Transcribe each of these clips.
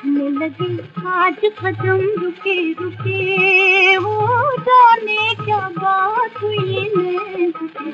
उठने लगे आज कदम रुके रुके, वो जाने क्या बात हुई मैं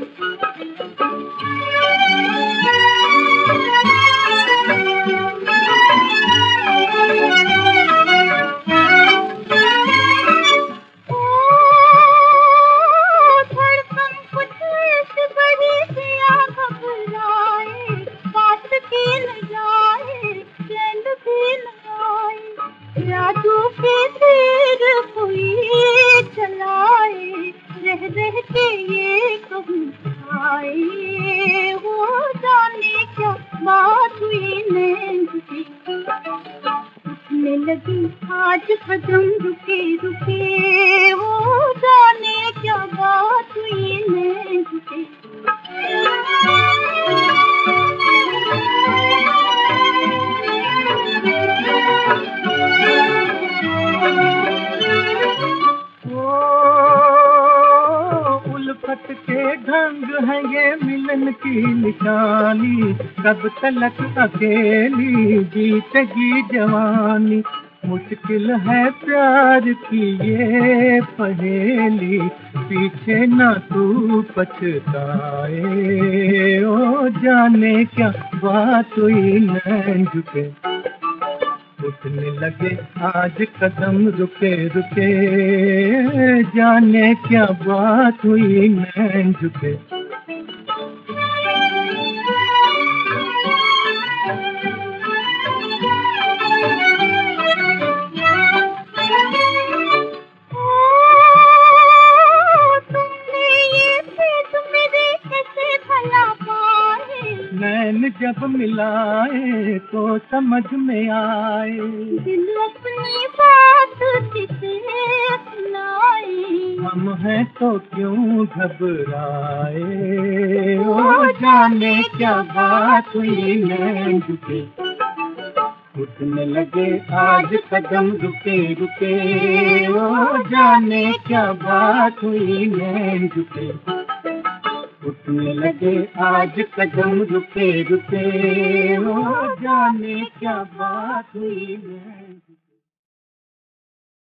जादू के तीर कोई चलाए, रह रह के ये कहूँ आए, वो जाने क्या बात हुई नैन की। उठने लगी आज कदम रुके रुके, वो जाने क्या बात हुई नैन की। उल्फत के ढंग है ये मिलन की निशानी, कब तलक अकेली बीतेगी जवानी। मुश्किल है प्यार की ये पहेली, पीछे ना तू पछताए, ओ जाने क्या बात हुई नैन झुके। उठने लगे आज कदम रुके रुके, जाने क्या बात हुई नैन झुके। नैन जब मिलाए तो समझ में आए, दिल अपनी बात किसे सुनाए, हम हैं तो क्यों घबराए, ओ जाने क्या बात हुई नैन झुके। उठने लगे आज कदम रुके रुके, ओ जाने क्या बात हुई नैन झुके। उठने लगे आज कदम रुके रुके, ओ जाने क्या बात हुई नैन झुके।